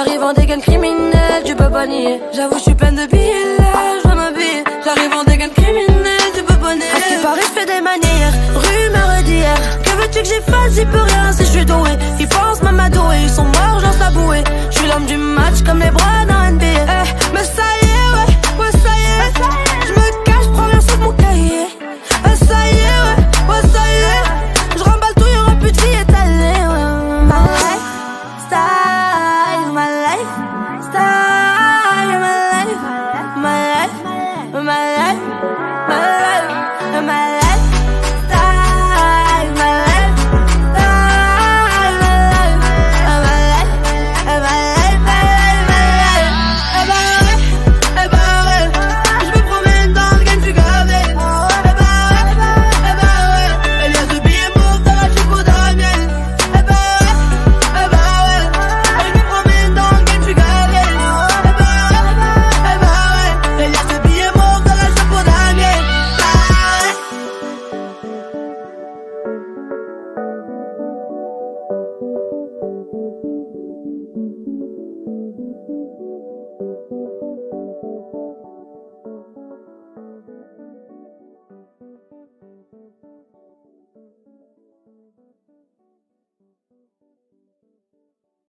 J'arrive en dégaine criminelle, tu peux pas nier. J'avoue, je suis pleine de billets là, je dois m'habiller. J'arrive en dégaine criminelle, tu peux pas nier. À ce qui paraît, je fais des manières, rumeur d'hier. Que veux-tu que j'y fasse, j'y peux rien si je suis doué. Ils pensent m'amadouer, ils sont morts, j'en saboué.